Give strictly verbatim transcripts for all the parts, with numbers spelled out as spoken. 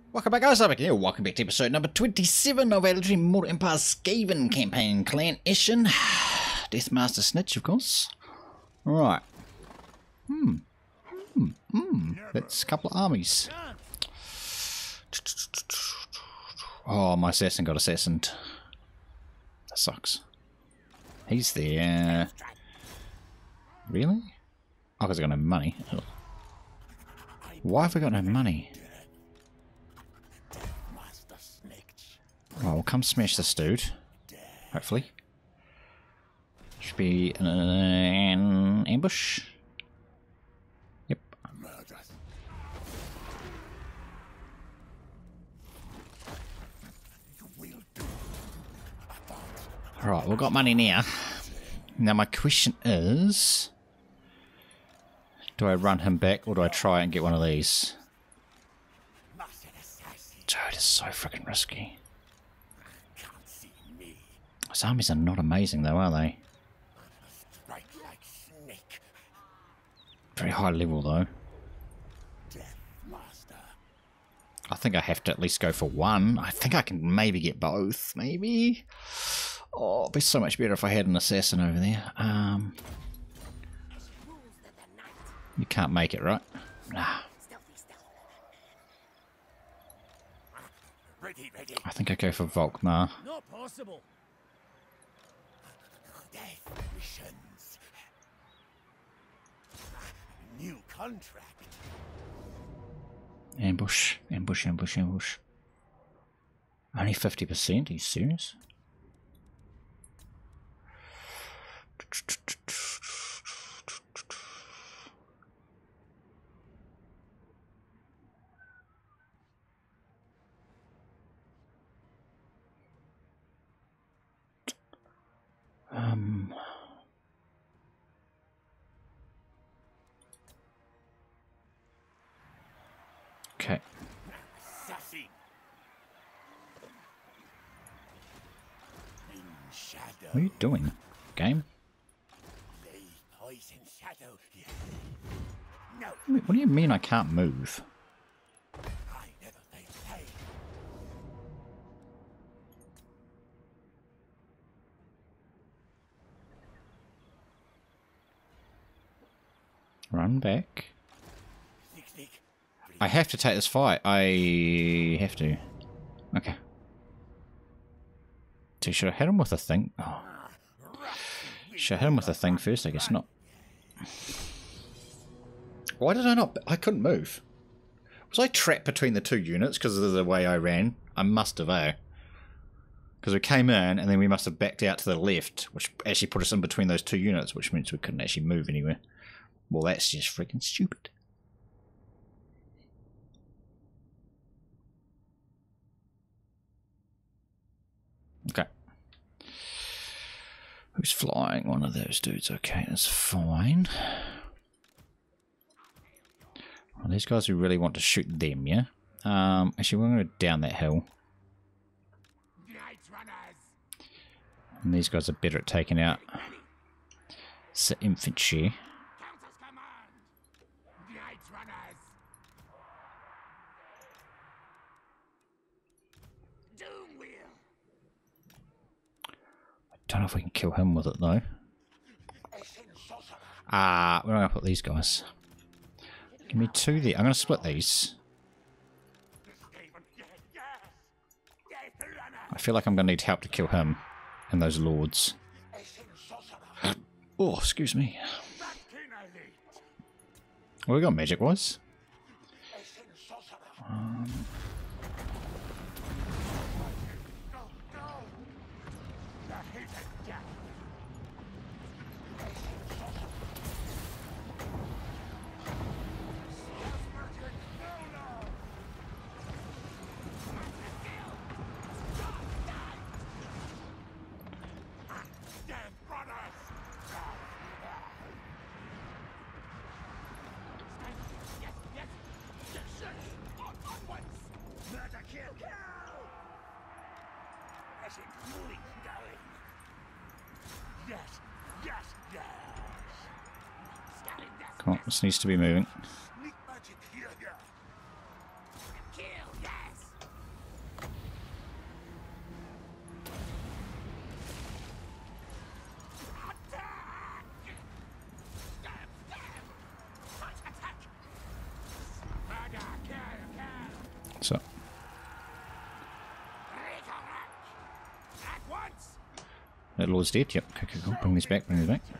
Welcome back, guys. I'm back here. Welcome back to episode number twenty-seven of our Legendary Mortal Empire Skaven campaign. Clan Eshin. Deathmaster Snikch, of course. Alright. Hmm. Hmm. Hmm. That's a couple of armies. Oh, my assassin got assassined. That sucks. He's there. Really? Oh, because I got no money. Why have I got no money? Oh, we'll come smash this dude. Hopefully. Should be an, an ambush. Yep. Alright, we've got money now. Now my question is... do I run him back or do I try and get one of these? Dude, it's so freaking risky. Those armies are not amazing though, are they? Very high level though. I think I have to at least go for one. I think I can maybe get both, maybe. Oh, it'd be so much better if I had an assassin over there. Um, you can't make it, right? Nah. I think I go for Volkmar. Not possible. Death missions. New contract. Ambush, ambush, ambush, ambush. Only fifty percent? Are you serious? Um... Okay. What are you doing, game? What do you mean I can't move? Run back. I have to take this fight. I have to. Okay. So should I hit him with a thing? Oh. Should I hit him with a thing first? I guess not. Why did I not? I couldn't move. Was I trapped between the two units because of the way I ran? I must have, eh? Because we came in and then we must have backed out to the left, which actually put us in between those two units, which means we couldn't actually move anywhere. Well, that's just freaking stupid. Okay. Who's flying? One of those dudes. Okay, that's fine. Well, these guys who really want to shoot them, yeah? Um, actually, we're going to go down that hill. And these guys are better at taking out the infantry. Don't know if we can kill him with it though. Ah, uh, where am I going to put these guys? Give me two there. I'm going to split these. I feel like I'm going to need help to kill him and those lords. Oh, excuse me. What we got magic wise? Um, Come on, this needs to be moving. That Lord's dead. Yep. Okay, okay, cool. Bring these back. Bring these back.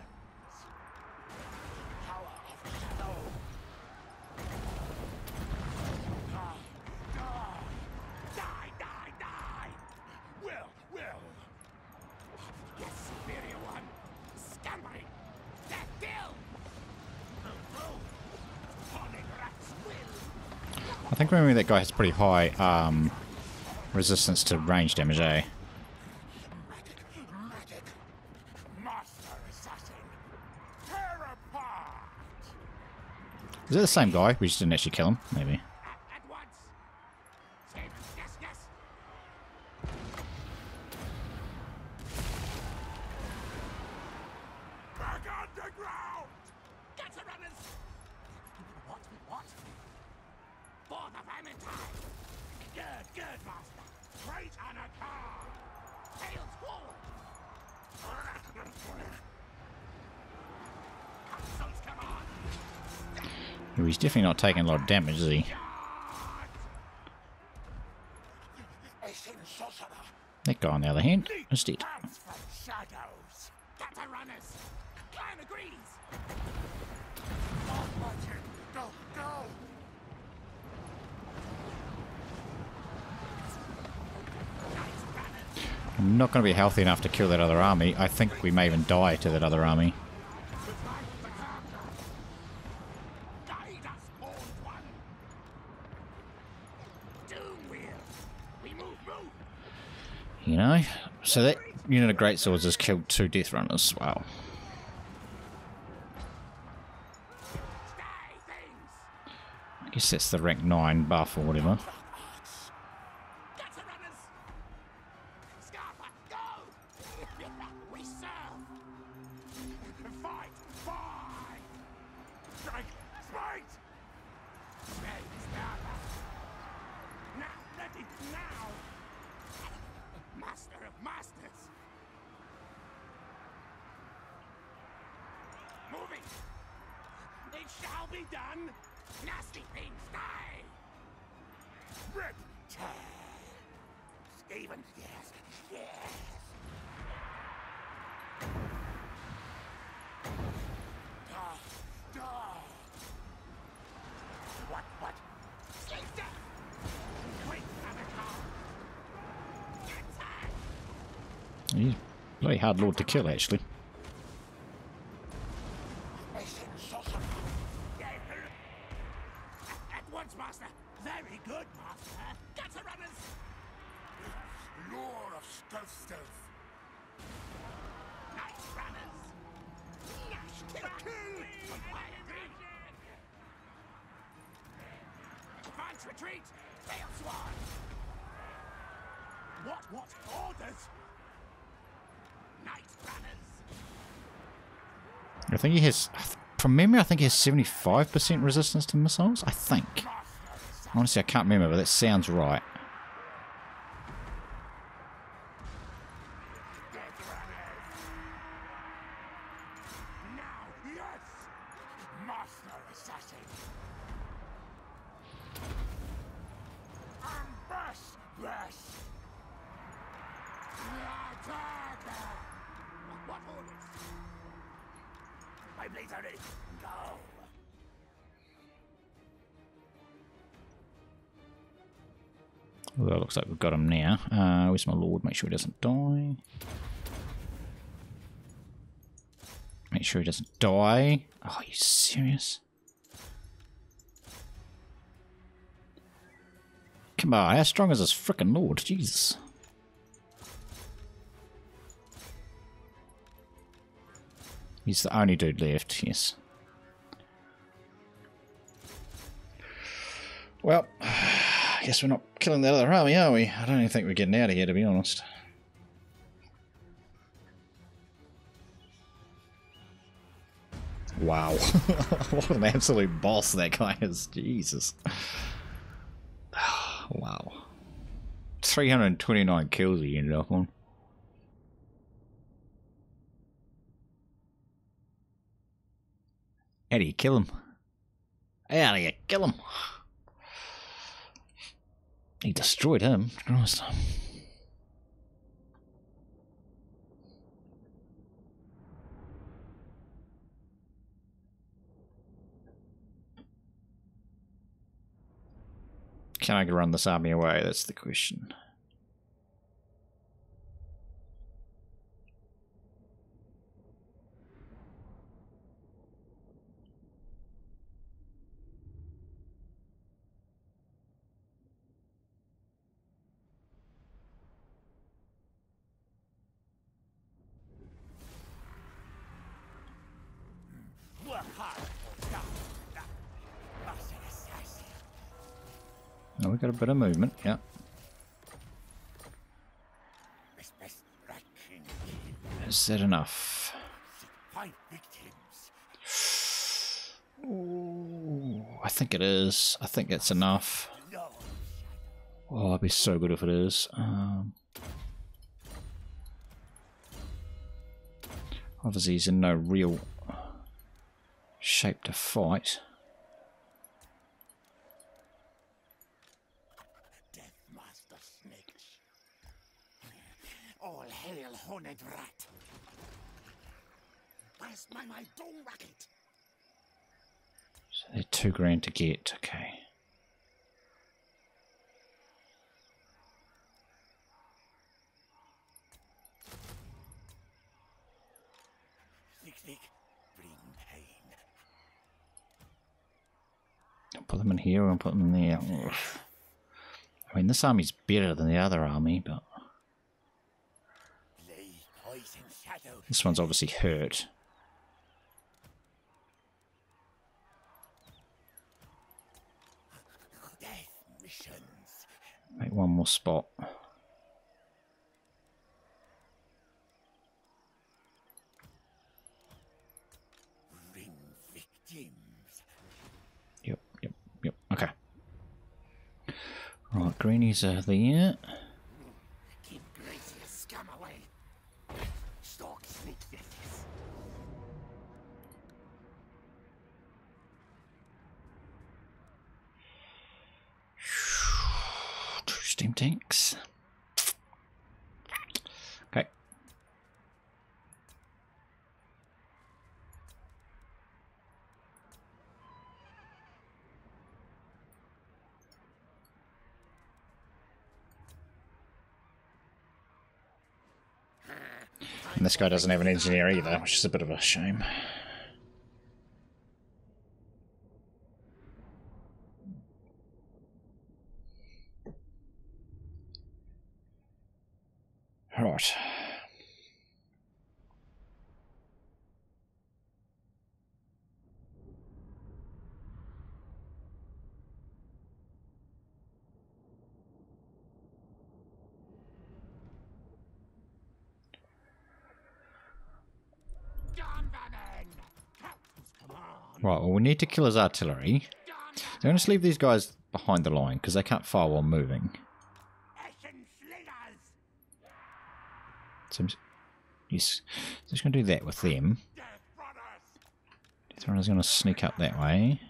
I think remember that guy has pretty high um, resistance to range damage, eh? Is it the same guy? We just didn't actually kill him, maybe. He's definitely not taking a lot of damage, is he? That guy, on the other hand, is dead. I'm not going to be healthy enough to kill that other army. I think we may even die to that other army. You know, so that unit of greatswords has killed two death runners. Wow. I guess that's the rank nine buff or whatever. Skaven, yes, yes. Duh, duh. What, what? Slater! Quick, Avatar! He's a bloody hard lord to kill, actually. At once, Master. Very good, Master. Gutter runners! Lore of stealth stealth. Nice runners. Nash kill kill. Advance retreat. Tail swan. What what orders? Nice runners. I think he has, from memory, I think he has seventy-five percent resistance to missiles. I think. Honestly, I can't remember, but that sounds right. Well, it looks like we've got him now. Uh, where's my lord? Make sure he doesn't die. Make sure he doesn't die. Oh, are you serious? Come on, how strong is this frickin' lord? Jesus. He's the only dude left, yes. Well, I guess we're not killing that other army, are we? I don't even think we're getting out of here, to be honest. Wow. What an absolute boss that guy is. Jesus. Wow. three hundred twenty-nine kills he ended up on. How do you kill him? How do you kill him? He destroyed him. Christ. Can I run this army away? That's the question. Oh, we got a bit of movement, yeah. Is that enough? Ooh, I think it is. I think it's enough. Oh, it'd be so good if it is. Um, obviously, he's in no real shape to fight. Deathmaster Snikch. All hail, horned rat. Where's my my dome racket? So they're two grand to get. Okay. I'll put them in here and put them in there. Oof. I mean, this army's better than the other army, but this one's obviously hurt. Make one more spot. Yep, yep, yep. Okay. Right, greenies are there. Keep Gracie scum away. Stalk sneak this. Two steam tanks. Okay. And this guy doesn't have an engineer either, which is a bit of a shame. Right. Right, well, we need to kill his artillery. So I'm going to leave these guys behind the line because they can't fire while moving. So he's just going to do that with them. Death Runner's going to sneak up that way.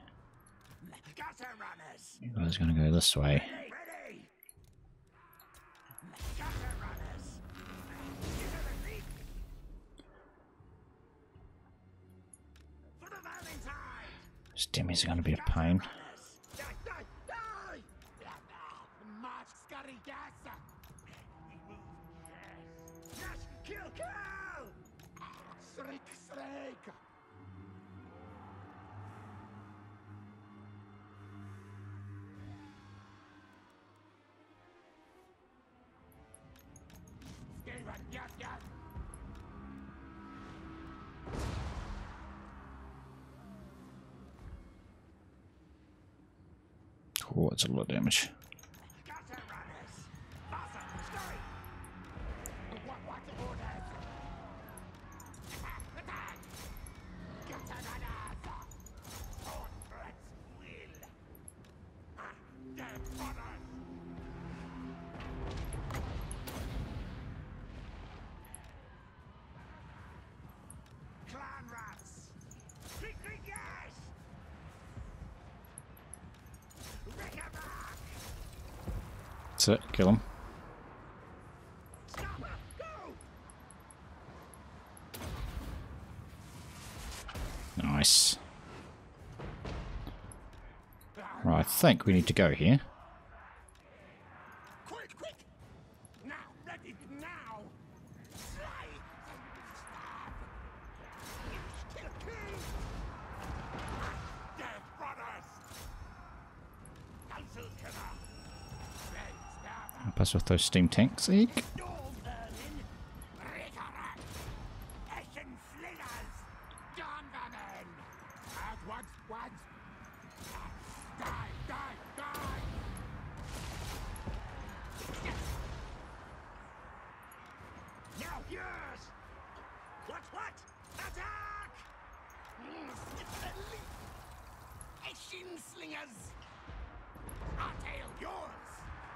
You guys are going to go this way. These demis are going to be a pain. Oh, that's a lot of damage. That's it, kill him. Nice. Right, I think we need to go here. Quick, quick! Now, ready, now! Slay! Stab! Kill, kill! Death brothers! Council killer! Slay, stab! Help us with those steam tanks, Eek. Storm vermin! Resurrect! Eshin slingers! Dawn vermin! At once, once! Die, die, die! Now, yes! What, what? Attack! Eshin slingers! Our tail yours!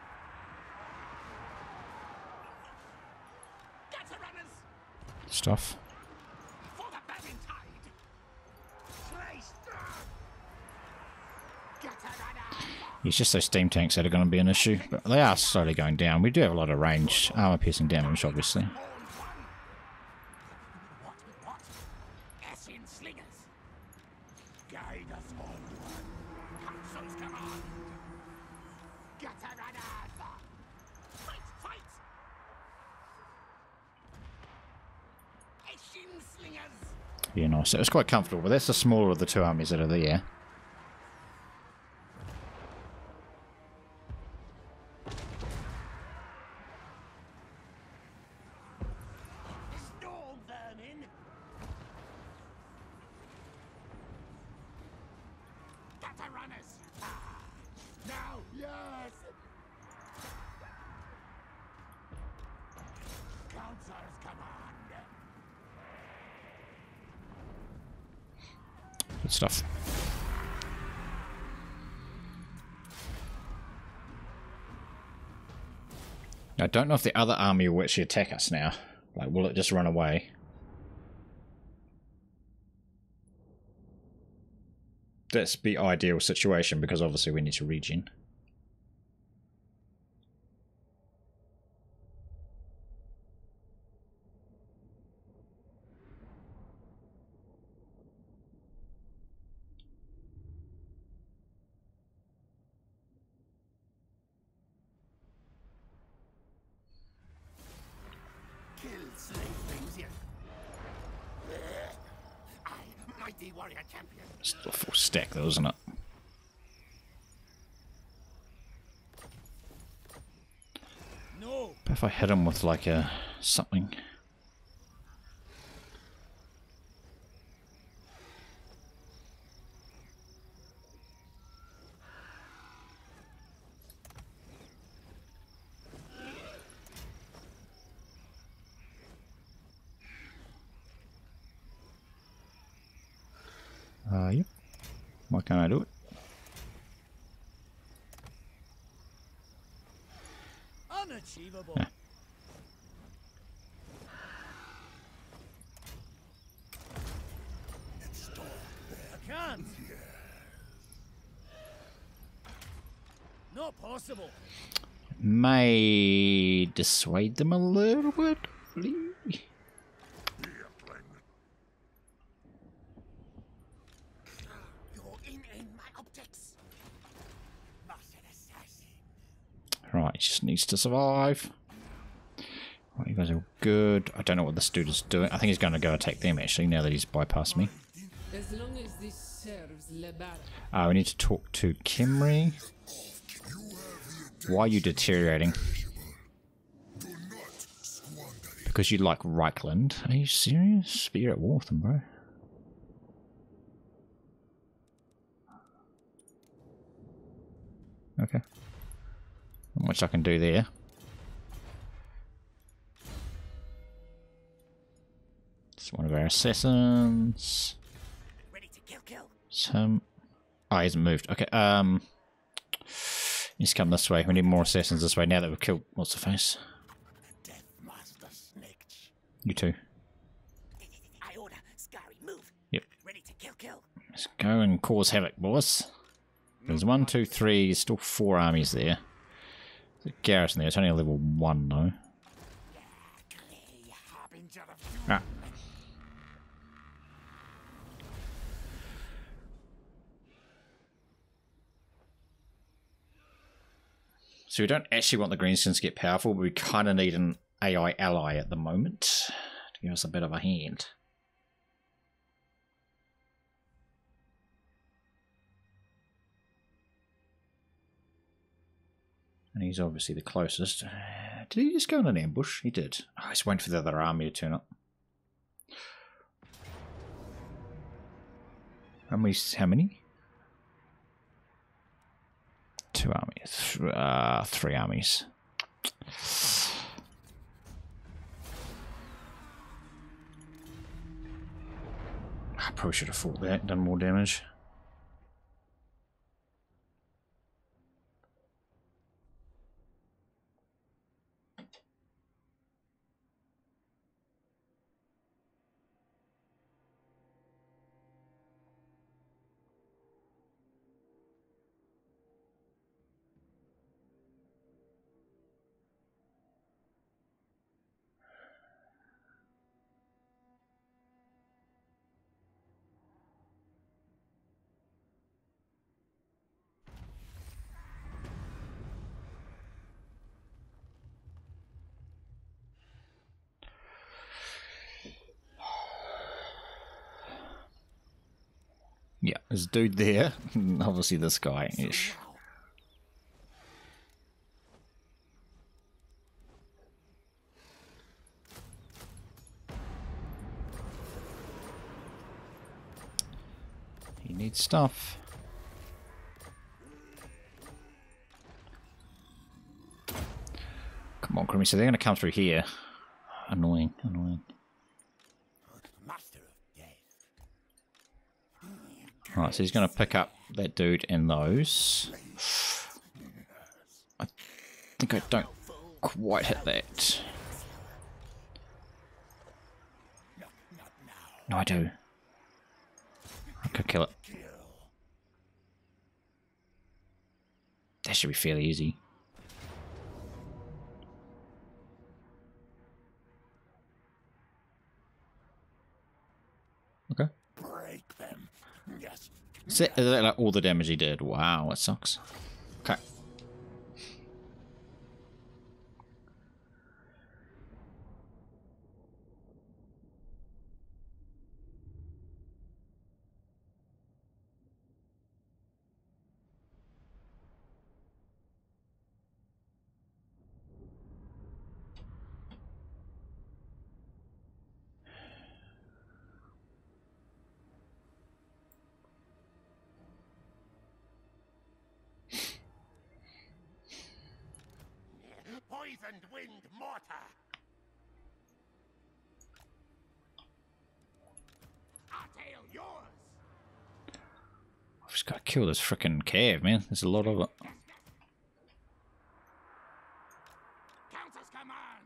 Gutter runners! Stuff. For the banning tide! Slay stab! Gutter runners! It's just those steam tanks that are going to be an issue, but they are slowly going down. We do have a lot of range, armor piercing damage, obviously. What, what? Eshin slingers! Guide us onward! Council's command! Gutter runners! Fight, fight! Eshin slingers! Yeah, nice. It was quite comfortable, but that's the smaller of the two armies that are there. Storm vermin! Gutter runners! Ah, now, yes! Council's command! Good stuff. I don't know if the other army will actually attack us now. Like, will it just run away? That's the ideal situation, because obviously we need to regen. Kill slave things here. I, mighty warrior champion. It's a full stack though, isn't it? No. But if I hit him with like a something. Uh, yep. Why can't I do it? Unachievable. Yeah. I can't. Not possible. May dissuade them a little bit. You're in, in my optics. Master assassin. Right, he just needs to survive. Right, you guys are good. I don't know what this dude is doing. I think he's going to go attack them actually, now that he's bypassed me. As long as this serves Le Baron. Uh, we need to talk to Kimry. Why are you deteriorating? Because you like Reichland. Are you serious? But you're at war with them, bro. Okay. Not much I can do there. It's one of our assassins. Ready to kill, kill. It's him. Oh, he hasn't moved. Okay, um... he's come this way. We need more assassins this way now that we've killed... What's the face? Deathmaster Snikch. You too. I order. Scary, move. Yep. Ready to kill, kill. Let's go and cause havoc, boys. There's one, two, three, there's still four armies there. There's a garrison there, it's only a level one though. Ah. So we don't actually want the greenskins to get powerful, but we kind of need an A I ally at the moment to give us a bit of a hand. And he's obviously the closest. Did he just go in an ambush? He did. Oh, he's waiting for the other army to turn up. How many? How many? Two armies. Uh, three armies. I probably should have fought that, done more damage. Yeah, there's a dude there. Obviously this guy. Ish. He needs stuff. Come on, Grimmy. So they're going to come through here. Annoying, annoying. Right, so he's going to pick up that dude and those. I think I don't quite hit that. No, I do. I could kill it. That should be fairly easy. Okay. Break them. Yes. Is that, is that like all the damage he did? Wow, that sucks. Okay. Poisoned wind mortar. Artail yours. I've just got to kill this frickin' cave, man. There's a lot of it. Countess command.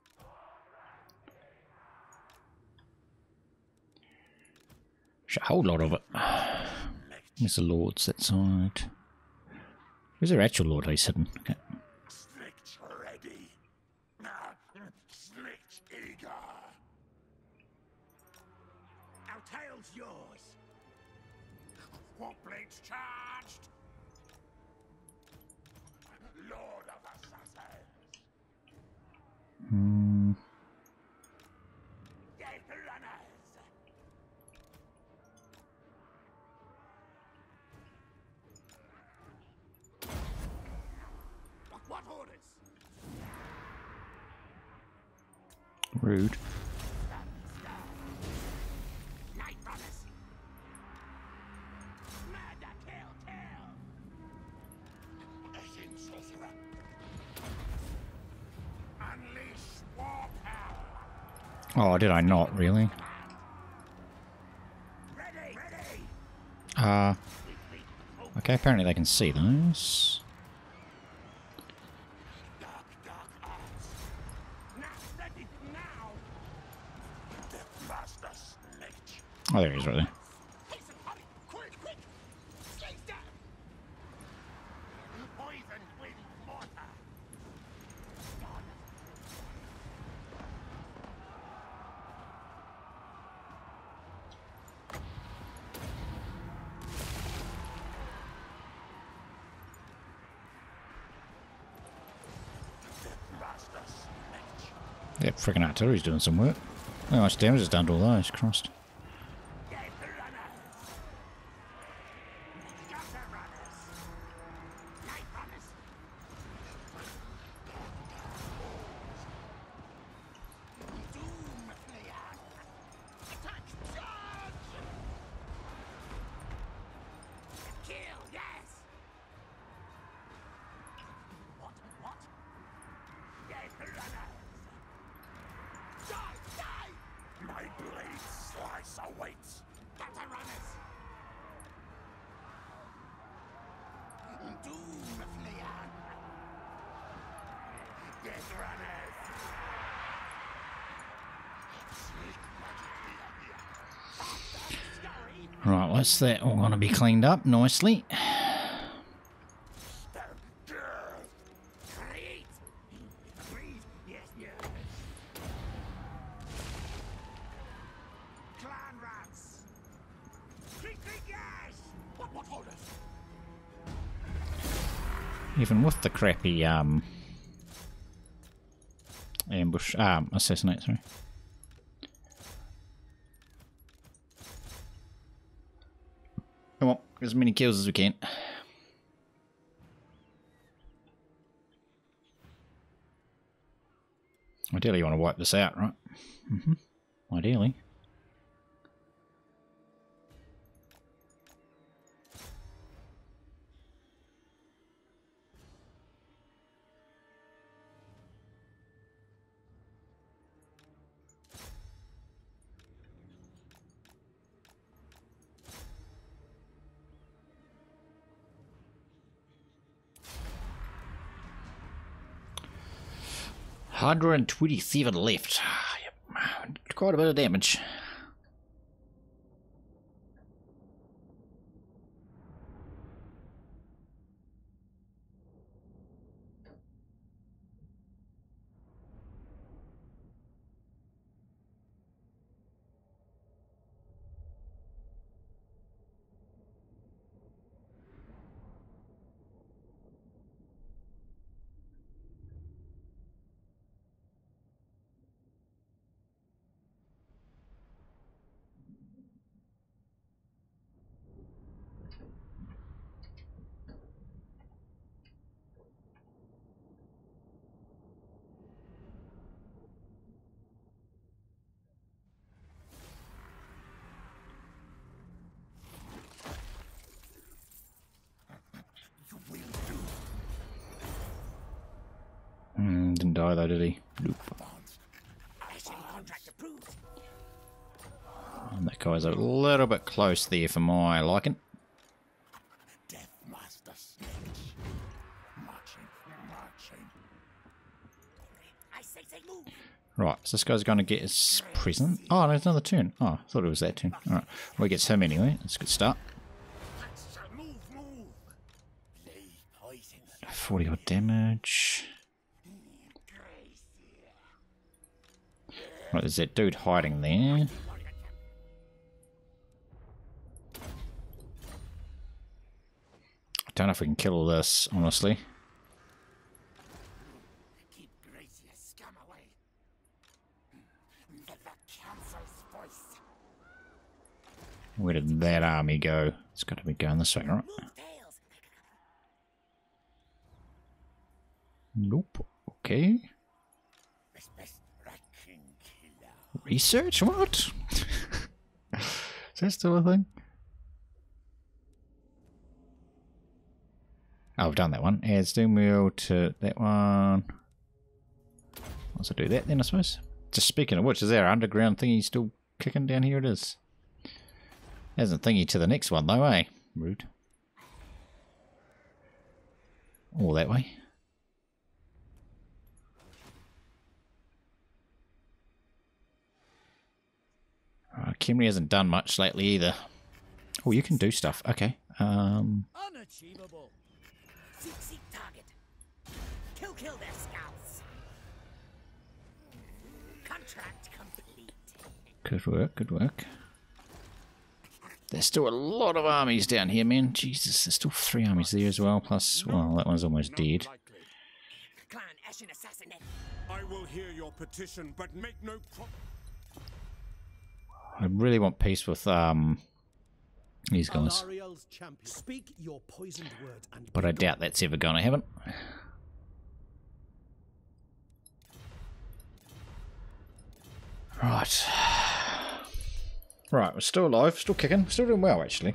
There's a whole lot of it. There's the lords that side. Where's their actual lord? He's hidden. Okay. Snikch ready. Snikch eager. Our tail's yours. What blades charged? Lord of Assassins. Hmm. Death runners. What orders? Rude. Night runners. Murder, kill, kill. Eshin sorcerer. Unleash war power. Oh, did I not? Really? Ready, ready. Uh. Okay, apparently they can see those. Dark, dark arts. Now, ready now. Deathmaster Snikch. Oh, there he is right there. Hasten, hurry, quick, quick. Slays down. Poisoned wind mortar. That freaking artillery's doing some work. How much damage is done to all those? Christ. Right, what's that all going to be cleaned up nicely? Even with the crappy um, ambush, um, assassinate, sorry. Come on, get as many kills as we can. Ideally you want to wipe this out, right? Mm-hmm. Ideally. one hundred twenty-seven left. Yep. Quite a bit of damage. Mm, didn't die though, did he? Nope. And that guy's a little bit close there for my liking. Deathmaster Snikch. Marching, marching. I say, say move. Right, so this guy's going to get his present. Oh, no, it's another turn. Oh, I thought it was that turn. Alright, well, he gets him anyway. That's a good start. Move, move. Play poison. forty odd damage. Right, there's that dude hiding there. I don't know if we can kill all this, honestly. Keep Gracia scum away. Let the council's voice. Where did that army go? It's got to be going this way, right? Move tails. Nope. Okay. Research? What? Is that still a thing? Oh, I've done that one. Add steam wheel to that one. Let's do that then, I suppose. Just speaking of which, is our underground thingy still kicking down here? It is. Hasn't thingy to the next one though, eh? Rude. All that way. Uh, Kimry hasn't done much lately either. Oh, you can do stuff. Okay. Um. Unachievable. Seek, seek target. Kill, kill their scouts. Contract complete. Good work. Good work. There's still a lot of armies down here, man. Jesus, there's still three armies there as well. Plus, well, that one's almost dead. clan Eshin assassinate. I will hear your petition, but make no pro- I really want peace with um these guys. Aldariel's champion. Speak your poisoned word and But I doubt that's ever gonna happen. Right. Right, we're still alive, still kicking, still doing well actually.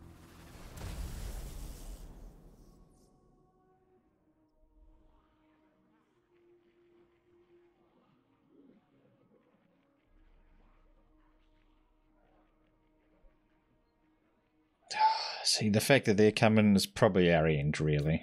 See, the fact that they're coming is probably our end, really.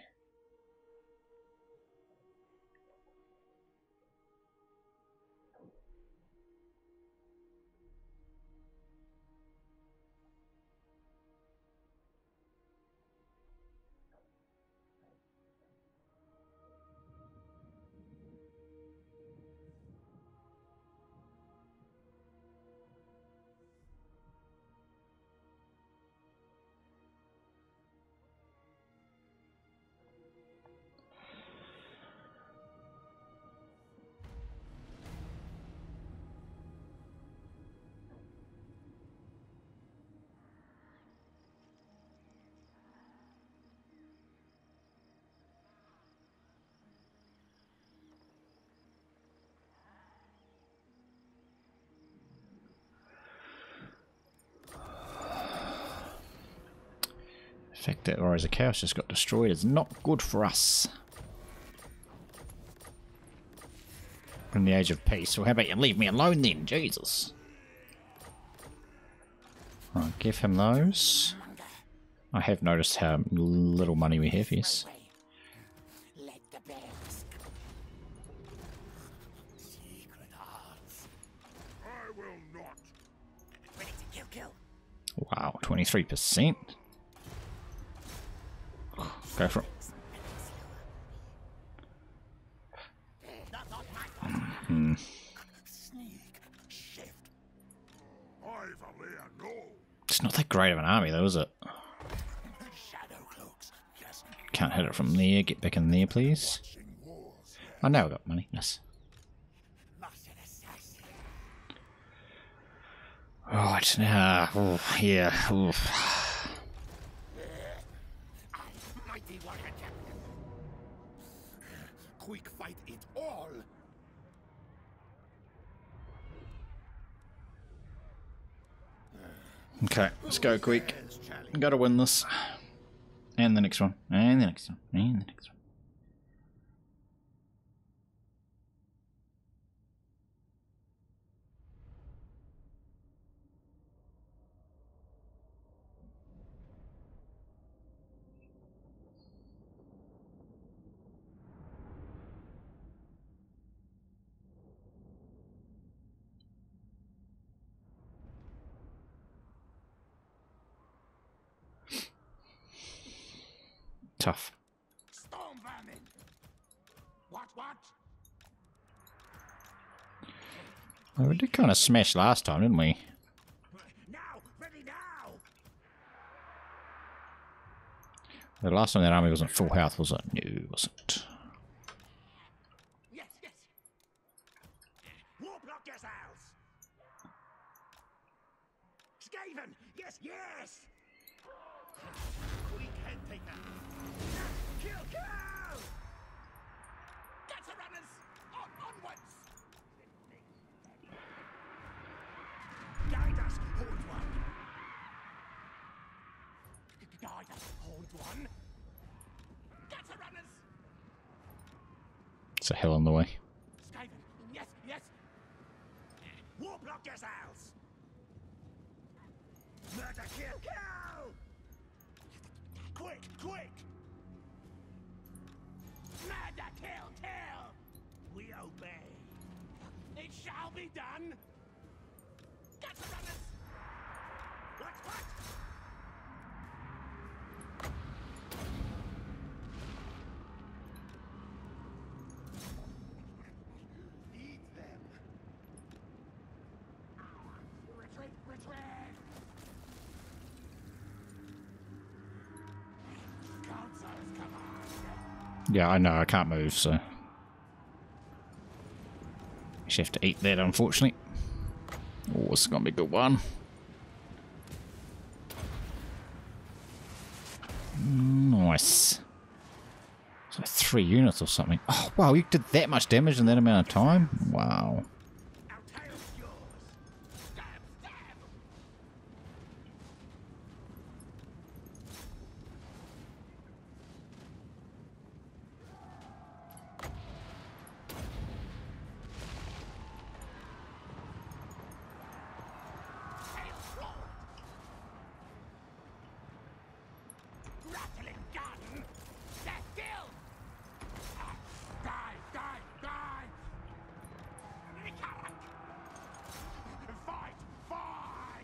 The fact that Rise of Chaos just got destroyed is not good for us. We're in the age of peace, well how about you leave me alone then, Jesus. Right, give him those. I have noticed how little money we have, yes. Let the bears go. Secret hearts. I will not. Ready to kill, kill. Wow, twenty-three percent. Go for it. Hmm. Sneak. Shift. Ivalia, no. It's not that great of an army though, is it? Shadow cloaks. Yes. Can't hit it from there. Get back in there, please. Oh, now we got money. Yes. Right, now. Oh, yeah. Oh. Mighty warrior champion. Quick fight it all. Okay, let's go quick. Gotta win this. And the next one. And the next one. And the next one. Tough. Storm vermin. What, what? Well, we did kind of smash last time, didn't we? Now, ready now. The last time that army wasn't full health, was it? No, it wasn't. Yes, yes. Warp lock yourselves. Skaven, yes, yes. Quick head taker. Kill, kill. Get the runners. On, onwards. Guide us, hold one. Guide us, hold one. Get the runners. It's a hell on the way. Skaven, yes, yes. Warp lock yourselves. Murder, kill, kill. Quick, quick. Murder, kill, kill. We obey. It shall be done. Get the runners. What, what? Eat them. Retreat, retreat. Council's command. Yeah, I know, I can't move, so. Just have to eat that, unfortunately. Oh, this is gonna be a good one. Nice. It's like three units or something. Oh, wow, you did that much damage in that amount of time? Wow. Our tail's yours. Stab, stab. Tail forward. Rattling gun. Death deal. Ah, die, die, die. Nicarak. Fight, fight.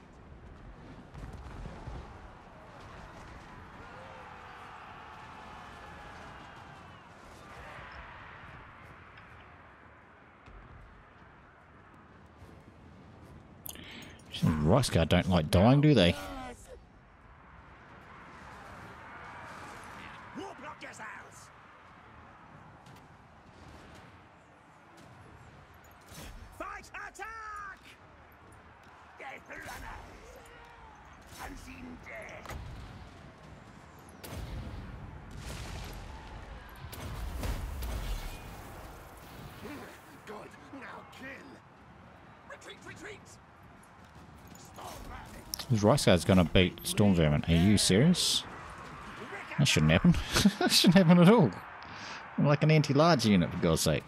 Rice Guard don't like dying, do they? Warblock yourselves. Fight, attack! Death runners. Unseen death. Good. Now kill. Retreat, retreat. Storm burning. This Rice Guard's gonna beat Storm Vermin. Are you serious? That shouldn't happen. That shouldn't happen at all. I'm like an anti-large unit, for God's sake.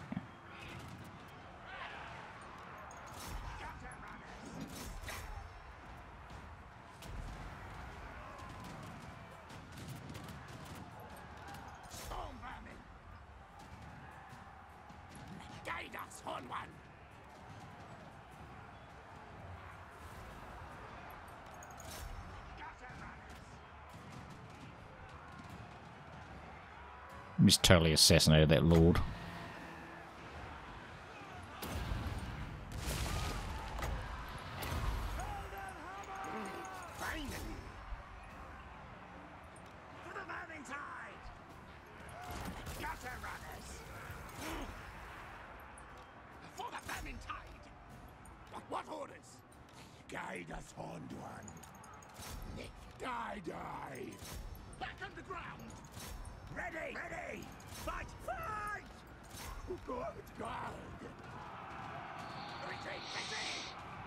Storm vermin. Guide us, Horn One. Gutter runners. He's totally assassinated that lord. Finally. For the Vermintide. Gutter runners. For the Vermintide. What, what orders? Guide us, Horned One. Die, die. Back underground. Ready, ready. Fight, fight. Good, good. Retreat, retreat.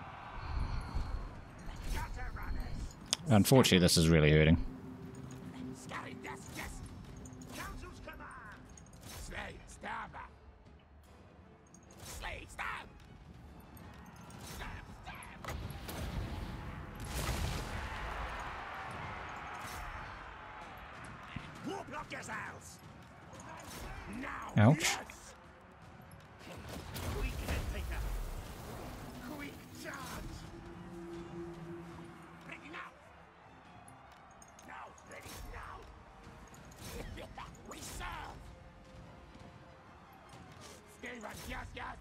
Gutter runners. Unfortunately, this is really hurting. Scouting, yes, yes. Council's command. Slay, stab. Slay, stab. Stab, stab. Warblock yourselves. Now. Ouch. Yes. Quick head taker. Quick charge. Ready now. Now, ready now. We serve. Skaven, yes, yes.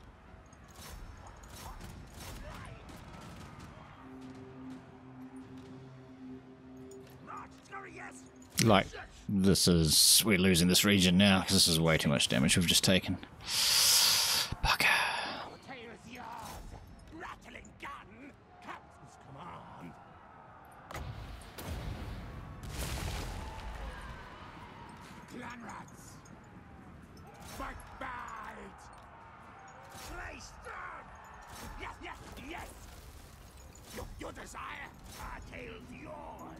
March, scurry, yes. Like, this is... We're losing this region now, because this is way too much damage we've just taken. Bugger. Tail is yours. Rattling gun. Captain's command. Clan rats. Fight, bite. Slay, stun. Yes, yes, yes. Your, your desire. Our tail's yours.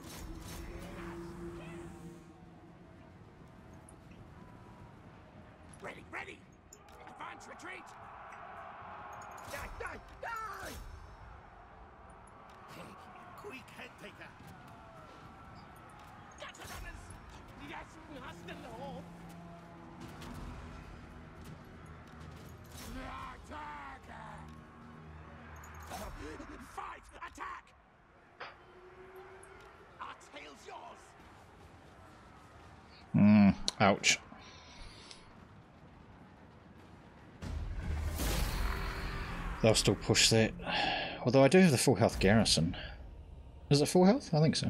Ready, ready. Advance, retreat. Die, die, die! Quick head taker. Gutter runners. Yes, hostile hope. Attack! Fight! Attack! Our tail's yours. Mm, ouch. They'll still push that. Although I do have the full health garrison. Is it full health? I think so.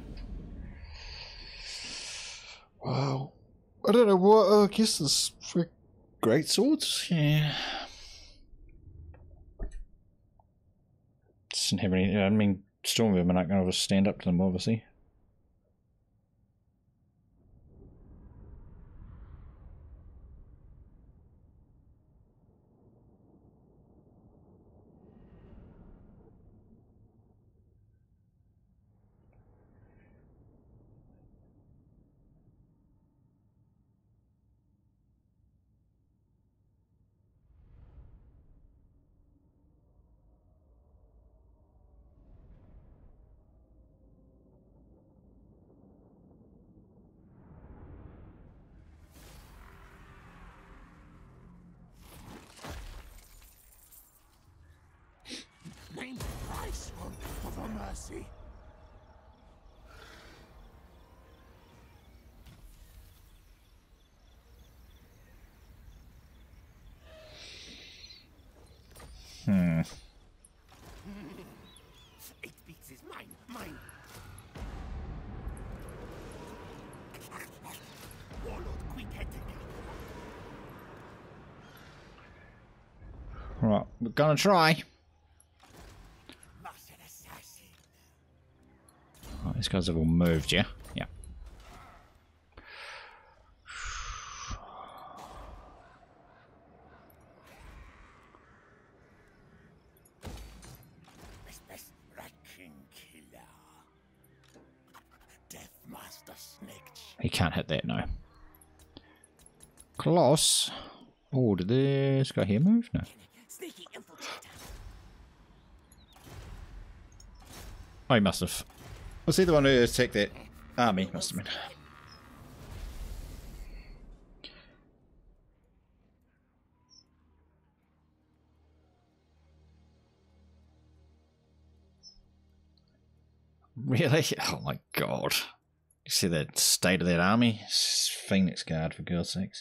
Wow. I don't know what. Uh, I guess it's for great swords. Yeah. Doesn't have any. I mean, Stormvermin aren't going to stand up to them, obviously. Name the price for, for mercy. Hmm. It beats is mine, mine. Warlord quick-headed. Right, we're gonna try. Master assassin. Oh, these guys have all moved, yeah? Yeah. Wrecking killer. Deathmaster Snikch. He can't hit that, no. Close. Oh, did this guy here move? No. Sneaky infiltrator. Oh, he must have. Was he the one who attacked that army? Must have been. Really? Oh my god. You see the state of that army? It's Phoenix Guard, for God's sakes.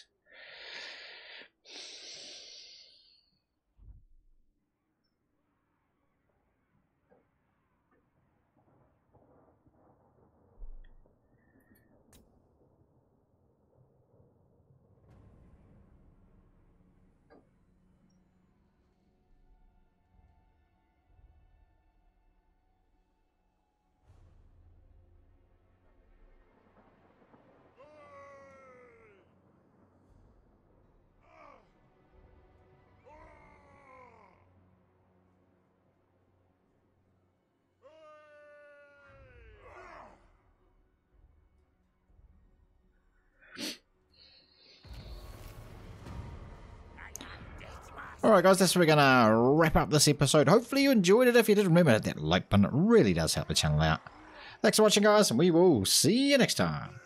Alright guys, that's where we're going to wrap up this episode. Hopefully you enjoyed it. If you did, remember to hit that like button. It really does help the channel out. Thanks for watching guys, and we will see you next time.